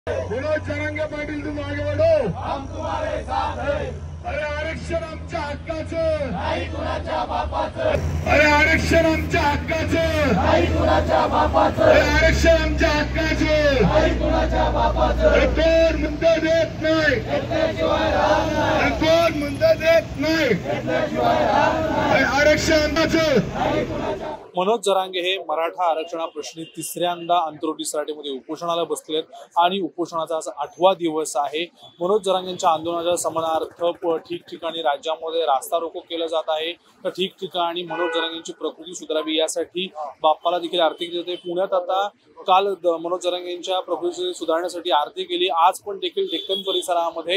मनोज जरांगे पाटील तुम आगे बढ़ो, हम तुम्हारे साथ हैं। अरे आरक्षण आमच्या हक्काचं नाही कुणाच्या बापाचं, अरे आरक्षण आमच्या हक्काचं नाही कुणाच्या बापाचं, अरे आरक्षण आमच्या हक्काचं नाही कुणाच्या बापाचं। कोण म्हणतं देत नाही घेतल्याशिवाय राहत नाही, कोण म्हणतं देत नाही घेतल्याशिवाय राहत नाही, आरक्षण आमचं नाही कुणाच्या। मनोज जरांगे हे मराठा आरक्षणाप्रश्नी तिसऱ्यांदा अंतरोटी सराटीमध्ये उपोषणाला बसलेत आणि उपोषणाचा आज 8वा दिवस आहे। मनोज जरांगेंच्या आंदोलनाच्या समर्थनार्थ ठिकठिकाणी राज्यामध्ये रास्ता रोको केलं जात आहे, तर ठिकठिकाणी मनोज जरांगेंची प्रकृती सुधारावी यासाठी बाप्पाला देखील आरती केली जाते। पुण्यात आता काल मनोज जरांगेंच्या प्रकृती सुधारण्यासाठी आरती केली। आज पण देखील डेक्कन परिसरामध्ये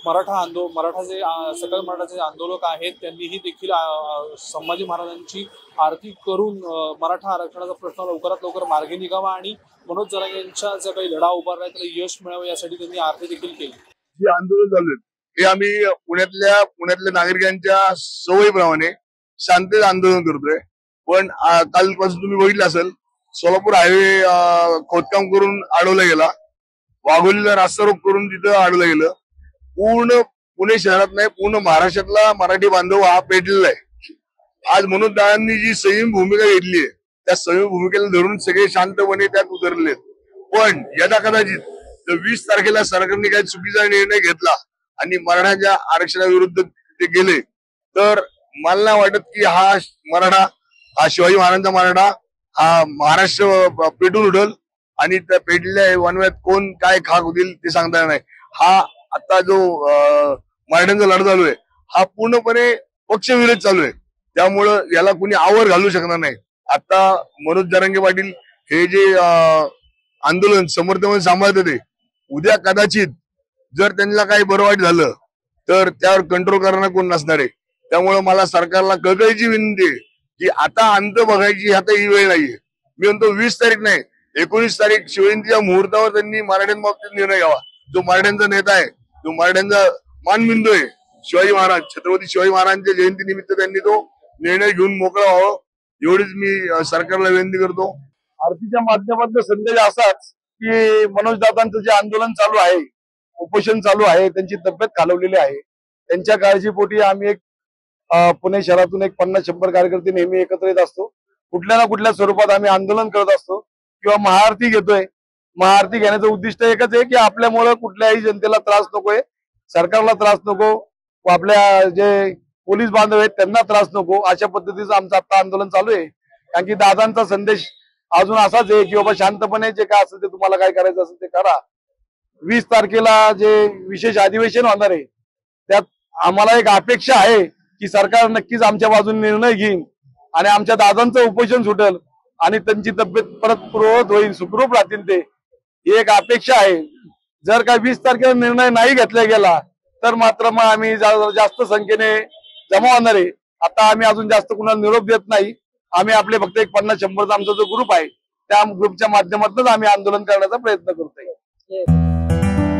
मराठाचे सकल मराठाचे आंदोलक आहेत, त्यांनीही देखील संभाजी महाराजांची आरती करून मराठा आरक्षणाचा प्रश्न लवकरात लवकर मार्गी निघावा आणि मनोज जरांगेंचा जो काही लढा उभारलाय त्याला यश मिळावं यासाठी त्यांनी आरती देखील केली। जे आंदोलन चालू आहे हे आम्ही पुण्यातल्या नागरिकांच्या सवयीप्रमाणे शांततेत आंदोलन करतोय। पण कालपासून तुम्ही बघितलं असेल, सोलापूर हायवे खोदकाम करून अडवला गेला, वाघोलीला रास्ता रोक करून तिथं अडवलं गेलं। पूर्ण पुणे शहरात नाही, पूर्ण महाराष्ट्रातला मराठी बांधव हा पेटलेला आहे। आज मनोज दादांनी जी संयम भूमिका घेतली आहे त्या संयम भूमिकेला धरून सगळे शांतपणे त्यात उतरले। पण यदा कदाचित 20 तारखेला सरकारने काही चुकीचा निर्णय घेतला आणि मराठाच्या आरक्षणाविरुद्ध ते गेले तर मला नाही वाटत की हा मराठा, हा शिवाजी महाराजांचा मराठा, हा महाराष्ट्र पेटून उठल आणि त्या पेटलेल्या वनव्यात कोण काय खाक होतील ते सांगता येणार नाही। हा आता जो मराठ्यांचा लढा चालू आहे हा पूर्णपणे पक्षविरोध चालू आहे, त्यामुळं याला कुणी आवर घालू शकणार नाही। आता मनोज जरांगे पाटील हे जे आंदोलन समर्थन सांभाळत होते, उद्या कदाचित जर त्यांना काही बरं वाईट झालं तर त्यावर कंट्रोल करणार कोण नसणार आहे। त्यामुळे मला सरकारला कळकळीची विनंती आहे की आता अंत बघायची आता ही वेळ नाहीये। मी म्हणतो 20 तारीख नाही, 19 तारीख शिवजयंतीच्या मुहूर्तावर त्यांनी मराठ्यांबाबतीत निर्णय घ्यावा। जो मराठ्यांचा नेता आहे, जो मराठ्यांचा मानबिंदू आहे शिवाजी महाराज, छत्रपती शिवाजी महाराजांच्या जयंतीनिमित्त त्यांनी तो निर्णय घेऊन मोकळा व्हावं एवढीच मी सरकारला विनंती करतो। आरतीच्या माध्यमातून संदेश असाच की मनोज दादांचं जे आंदोलन चालू आहे, उपोषण चालू आहे, त्यांची तब्येत खालवलेली आहे, त्यांच्या काळजीपोटी आम्ही एक पुणे शहरातून एक 50-100 कार्यकर्ते नेहमी एकत्र येत असतो। कुठल्या ना कुठल्या स्वरूपात आम्ही आंदोलन करत असतो किंवा महाआरती घेतोय। महाआरती घेण्याचं उद्दिष्ट एकच आहे की आपल्यामुळे कुठल्याही जनतेला त्रास नकोय, सरकारला त्रास नको, आपल्या जे पोलीस बांधव आहेत त्यांना त्रास नको, अशा पद्धतीचं आमचं आता आंदोलन चालू आहे। कारण की दादांचा संदेश अजून असाच आहे की बाबा शांतपणे जे काय असेल ते तुम्हाला काय करायचं असेल ते करा। 20 तारखेला जे विशेष अधिवेशन होणार आहे त्यात आम्हाला एक अपेक्षा आहे की सरकार नक्कीच आमच्या बाजूने निर्णय घेईल आणि आमच्या दादांचं उपोषण सुटेल आणि त्यांची तब्येत परत पूर्ववत होईल, सुखरूप राहतील ते, ही एक अपेक्षा आहे। जर का 20 तारखेला निर्णय नाही घेतला गेला तर मात्र मग आम्ही जास्त संख्येने जमा होणार आहे। आता आम्ही अजून जास्त कुणाला निरोप देत नाही, आम्ही आपले फक्त एक 50-100 आमचा जो ग्रुप आहे त्या ग्रुपच्या माध्यमातून आम्ही आंदोलन करण्याचा प्रयत्न करतोय।